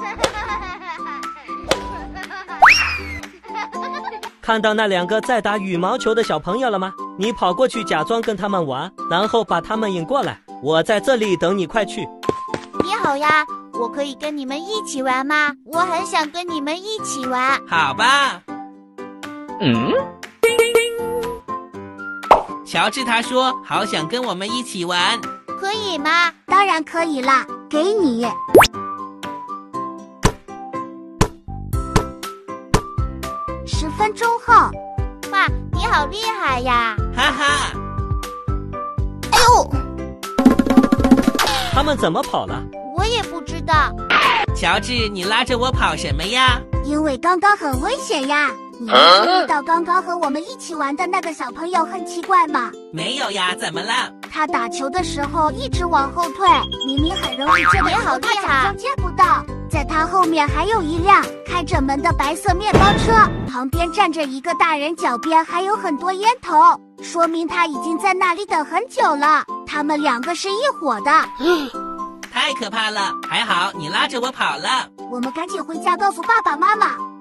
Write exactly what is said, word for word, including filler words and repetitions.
看到那两个在打羽毛球的小朋友了吗？你跑过去假装跟他们玩，然后把他们引过来，我在这里等你，快去。 你好呀，我可以跟你们一起玩吗？我很想跟你们一起玩。 好吧。嗯？乔治他说好想跟我们一起玩。 可以吗？ 当然可以啦，给你。十分钟后。 哇，你好厉害呀！ 哈哈。 哎呦！ 他们怎么跑了？ 我也不知道。 乔治，你拉着我跑什么呀？ 因为刚刚很危险呀。你没注意到刚刚和我们一起玩的那个小朋友很奇怪吗？ 没有呀，怎么了？ 他打球的时候一直往后退，明明很容易接的球，他假装接不到。在他后面还有一辆开着门的白色面包车，旁边站着一个大人，脚边还有很多烟头，说明他已经在那里等很久了。他们两个是一伙的。 太可怕了，还好你拉着我跑了。 我们赶紧回家告诉爸爸妈妈。